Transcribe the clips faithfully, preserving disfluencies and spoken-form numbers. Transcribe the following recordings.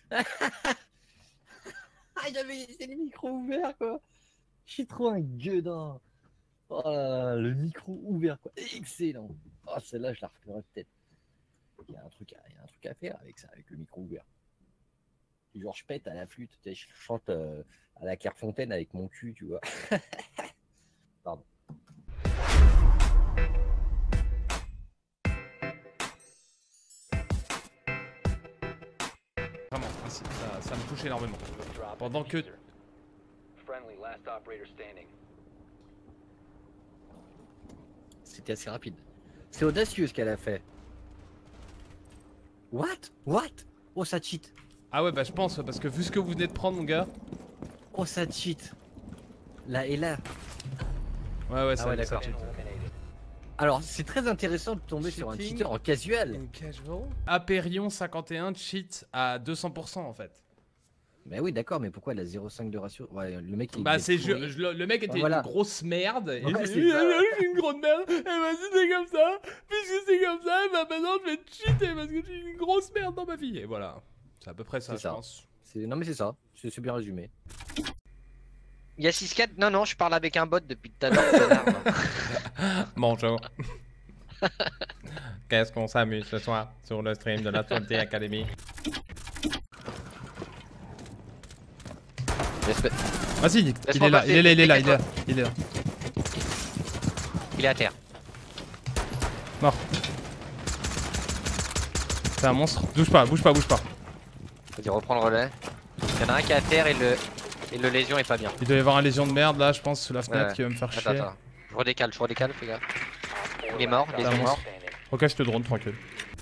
Ah, j'avais laissé le micro ouvert, quoi. Je suis trop un gueudin. Oh là là, le micro ouvert, quoi. Excellent. Oh, celle-là, je la referai peut-être. Il y a un truc à, il y a un truc à faire avec ça, avec le micro ouvert. Genre, je pète à la flûte, tu sais, je chante euh, à la Clairefontaine avec mon cul, tu vois. Pardon. Vraiment, ça, ça me touche énormément. Pendant que... C'était assez rapide. C'est audacieux ce qu'elle a fait. What? What? Oh, ça cheat. Ah ouais, bah je pense, parce que vu ce que vous venez de prendre, mon gars... Oh, ça cheat. Là et là. Ouais, ouais, ça, ah ouais, ça d'accord. cheat. Alors, c'est très intéressant de tomber sur un cheater en casual. Aperion cinquante et un cheat à deux cents pour cent en fait. Mais oui, d'accord, mais pourquoi elle a zéro virgule cinq de ratio? Ouais, le mec il Bah c'est je, je, le mec était voilà. une grosse merde. Et ouais, je suis une grosse merde. Et bah si c'est comme ça, puisque c'est comme ça, bah maintenant je vais te cheater parce que je suis une grosse merde dans ma vie. Et voilà. C'est à peu près ça, je ça. pense. Non mais c'est ça, c'est bien résumé. Il y a six quatre. Non, non, je parle avec un bot depuis tout à l'heure. Bonjour. Qu'est-ce qu'on s'amuse ce soir sur le stream de la Twenty Academy? Vas-y, il est là, il est là, il est là, il est là, il est là. Il est à terre. Mort. C'est un monstre. Bouge pas, bouge pas, bouge pas. Vas-y, reprends le relais. Il y en a un qui est à terre et le, et le lésion est pas bien. Il doit y avoir un lésion de merde là, je pense, sous la fenêtre ouais. qui va me faire attends, chier. Attends. Je redécale, je redécale, fais gaffe. Il est mort, il est mort. Ok, je te drone, tranquille.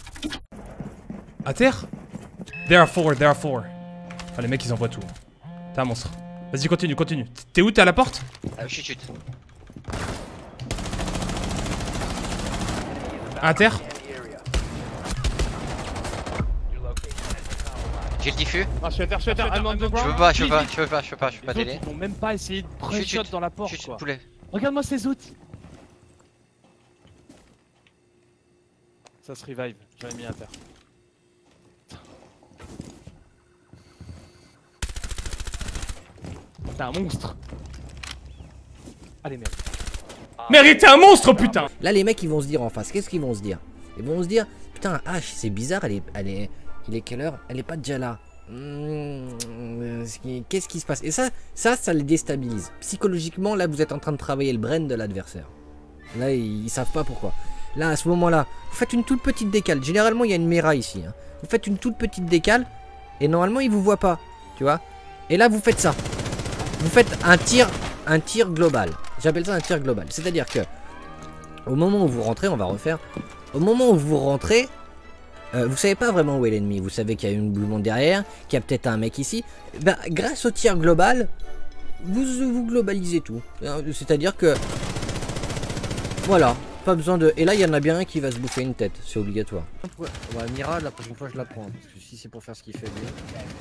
À terre? There are four, there are four. Ah, les mecs ils envoient tout. T'es un monstre. Vas-y, continue, continue. T'es où? T'es à la porte? Ah, chut, chut. À terre? J'ai le diffus. Ah, je suis à terre, je suis à terre. Je veux pas, je veux pas, je veux pas, je veux pas, je peux pas t'aider. Ils vont même pas essayer de pré-shot dans la porte, quoi. Regarde-moi ces outils. Ça se revive, j'avais mis à terre. T'es un monstre. Allez, merde. Mérite, t'es un monstre, putain. Là, les mecs, ils vont se dire en face, qu'est-ce qu'ils vont se dire? Ils vont se dire, putain, H, c'est bizarre, elle est, elle est, il est quelle heure? Elle est pas déjà là. Mmh, qu'est-ce qui se passe? Et ça, ça, ça les déstabilise. Psychologiquement, là, vous êtes en train de travailler le brain de l'adversaire. Là, ils, ils savent pas pourquoi. Là, à ce moment-là, vous faites une toute petite décale. Généralement, il y a une Mera ici. Hein. Vous faites une toute petite décale, et normalement, il vous voit pas, tu vois. Et là, vous faites ça. Vous faites un tir, un tir global. J'appelle ça un tir global. C'est-à-dire que, au moment où vous rentrez, on va refaire. Au moment où vous rentrez, euh, vous savez pas vraiment où est l'ennemi. Vous savez qu'il y a une Blue Monde derrière, qu'il y a peut-être un mec ici. Ben, grâce au tir global, vous, vous globalisez tout. C'est-à-dire que, voilà, pas besoin de. Et là, il y en a bien un qui va se bouffer une tête. C'est obligatoire. Ouais, Mira, la prochaine fois, je la prends. Parce que si c'est pour faire ce qu'il fait, lui.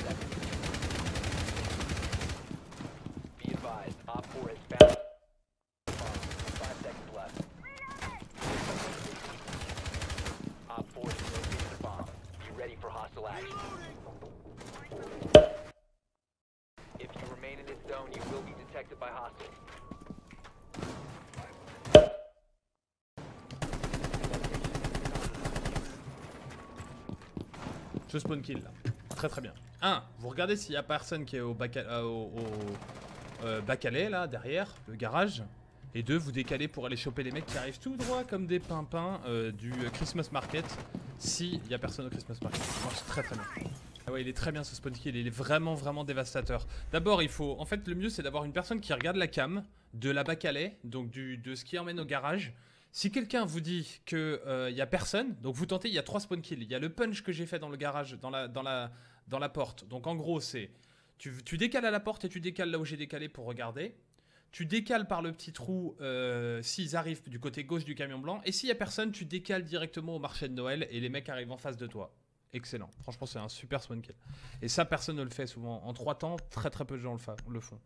Je spawn kill là. Très très bien. un. Vous regardez s'il y a personne qui est au bac euh, au, au euh, bac-allais là, derrière, le garage. Et deux, vous décalez pour aller choper les mecs qui arrivent tout droit comme des pimpins euh, du Christmas Market. S'il y a personne au Christmas Market. Ça marche très très bien. Ah ouais, il est très bien ce spawn kill, il est vraiment vraiment dévastateur. D'abord, il faut. En fait, le mieux c'est d'avoir une personne qui regarde la cam de la bac-allais, donc du, de ce qui emmène au garage. Si quelqu'un vous dit qu'il euh, y a personne, donc vous tentez, il y a trois spawn kills. Il y a le punch que j'ai fait dans le garage, dans la, dans la, dans la porte. Donc en gros, c'est tu, tu décales à la porte et tu décales là où j'ai décalé pour regarder. Tu décales par le petit trou euh, s'ils arrivent du côté gauche du camion blanc. Et s'il y a personne, tu décales directement au marché de Noël et les mecs arrivent en face de toi. Excellent. Franchement, c'est un super spawn kill. Et ça, personne ne le fait souvent. En trois temps, très très peu de gens le, le font.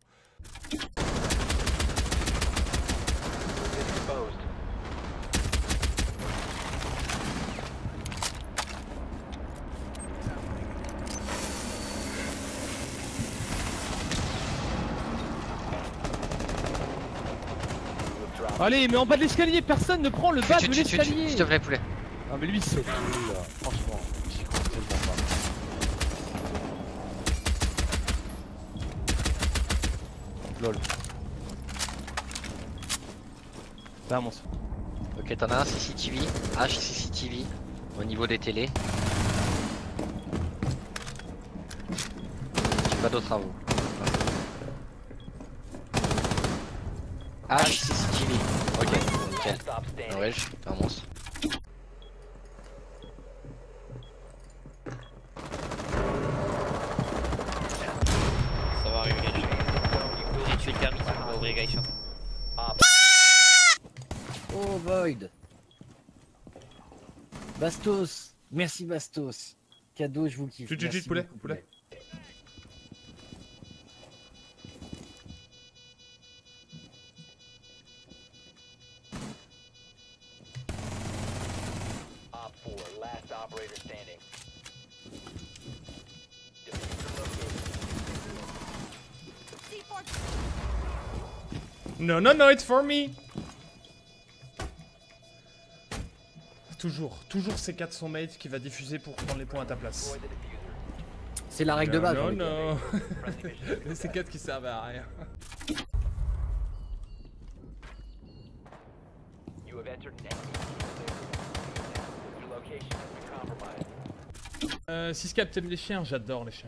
Allez, mais en bas de l'escalier, personne ne prend le bas de l'escalier. S'il te plaît, poulet. Ah, mais lui, c'est cool, là. Franchement, j'y crois tellement pas. Lol. Vamos. Ok, t'en as un C C T V, H C C T V au niveau des télés. J'ai pas d'autres travaux. H C C T V. Ok, nickel. Ah ouais, je commence. Ça va arriver, gars. J'ai tué le thermite, on va ouvrir Gaïcha. Oh Void. Bastos. Merci Bastos. Cadeau, je vous kiffe. Chut, chut, chut, poulet, poulet. No, no, no, it's for me. Toujours, toujours C quatre son mate qui va diffuser pour prendre les points à ta place. C'est la règle de base. Non, non, le C quatre qui servait à rien. Euh, six cap, t'aimes les chiens? J'adore les chiens.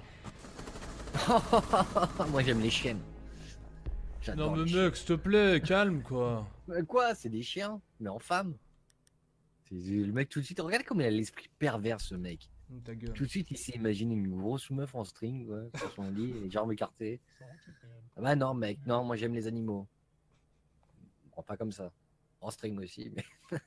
Moi j'aime les chiennes. Non mais mec, s'il te plaît, calme quoi. Quoi? C'est des chiens, mais en femme. Le mec tout de suite, regarde comme il a l'esprit pervers ce mec. Ta gueule. Tout de suite il s'est imaginé une grosse meuf en string ouais, sur son lit, les jambes écartées. Ah bah non mec, non moi j'aime les animaux. Bon, pas comme ça. En string aussi, mais...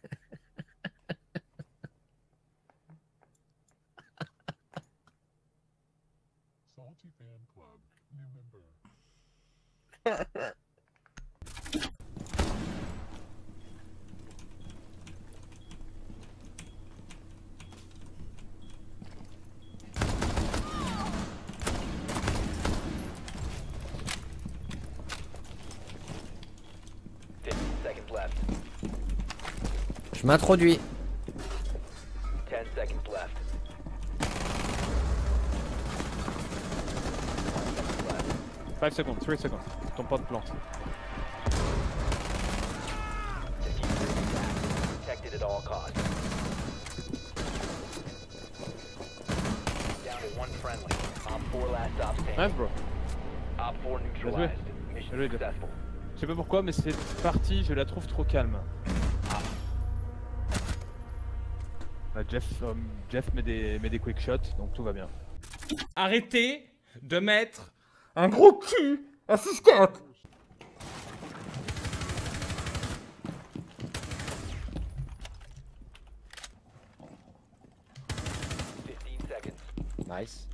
Je m'introduis. five seconds, three seconds. Ton pas de plante. Nice bro. Bien joué. Bien joué, bien. Je sais pas pourquoi mais cette partie je la trouve trop calme. Bah, Jeff, euh, Jeff met des, met des quick shots donc tout va bien. Arrêtez de mettre un gros cul à six quatre. Nice.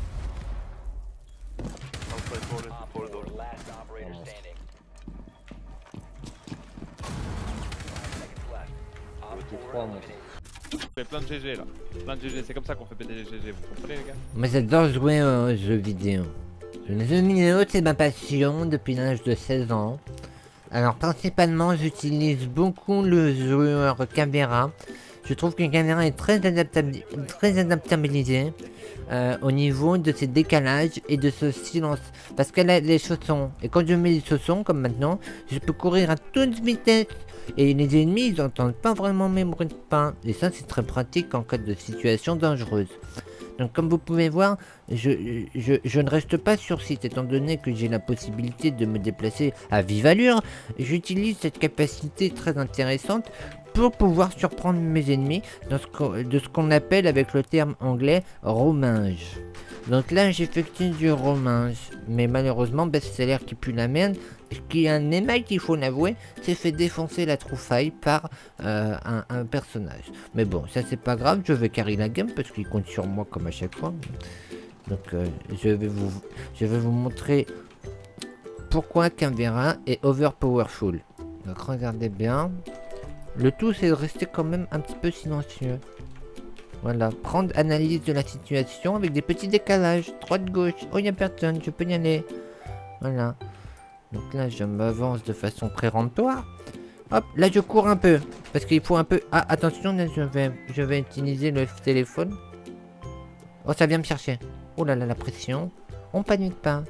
J'ai plein de G G là, plein de G G, c'est comme ça qu'on fait péter les G G, vous comprenez les gars? Moi j'adore jouer aux jeux vidéo. Les jeux vidéo c'est ma passion depuis l'âge de seize ans. Alors principalement j'utilise beaucoup le joueur caméra. Je trouve que la caméra est très, adaptabil très adaptabilisée euh, au niveau de ses décalages et de ce silence. Parce qu'elle a les chaussons. Et quand je mets les chaussons, comme maintenant, je peux courir à toute vitesse. Et les ennemis, ils n'entendent pas vraiment mes bruits de pas. Et ça, c'est très pratique en cas de situation dangereuse. Donc comme vous pouvez voir, je, je, je ne reste pas sur site, étant donné que j'ai la possibilité de me déplacer à vive allure. J'utilise cette capacité très intéressante pour pouvoir surprendre mes ennemis dans ce qu de ce qu'on appelle avec le terme anglais rominge. Donc là j'effectue du rominge, mais malheureusement Best-Seller qui pue la merde, qui est un émail qu'il faut l'avouer, s'est fait défoncer la troufaille par euh, un, un personnage. Mais bon, ça c'est pas grave, je vais carry la game parce qu'il compte sur moi comme à chaque fois. Donc euh, je, vais vous, je vais vous montrer pourquoi Canberra est overpowerful. Donc regardez bien. Le tout c'est de rester quand même un petit peu silencieux. Voilà, prendre analyse de la situation avec des petits décalages. Droite-gauche, oh il n'y a personne, je peux y aller. Voilà. Donc là je m'avance de façon péremptoire. Hop, là je cours un peu. Parce qu'il faut un peu... Ah, attention, là je vais, je vais utiliser le téléphone. Oh, ça vient me chercher. Oh là là, la pression. On panique pas.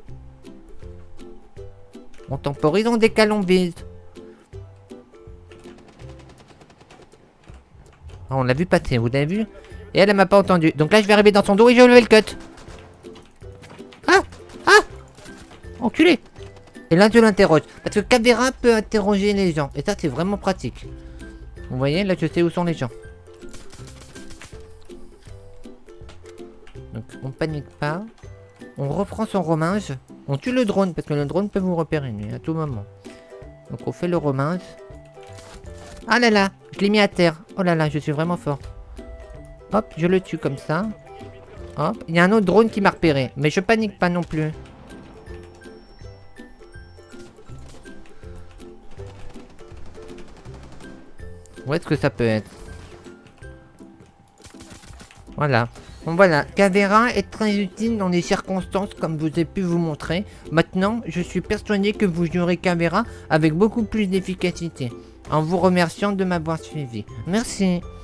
On temporise, on décale, on vise. Oh, on l'a vu passer, vous l'avez vu? Et elle, elle m'a pas entendu. Donc là, je vais arriver dans son dos et je vais lever le cut. Ah! Ah! Enculé! Et là, je l'interroge. Parce que Caveira peut interroger les gens. Et ça, c'est vraiment pratique. Vous voyez, là, je sais où sont les gens. Donc, on panique pas. On reprend son rominge. On tue le drone, parce que le drone peut vous repérer, lui, à tout moment. Donc, on fait le rominge. Ah là là, je l'ai mis à terre. Oh là là, je suis vraiment fort. Hop, je le tue comme ça. Hop, il y a un autre drone qui m'a repéré. Mais je panique pas non plus. Où est-ce que ça peut être? Voilà. Bon voilà, Caveira est très utile dans les circonstances comme je vous ai pu vous montrer. Maintenant, je suis persuadé que vous jouerez Caveira avec beaucoup plus d'efficacité. En vous remerciant de m'avoir suivi. Merci.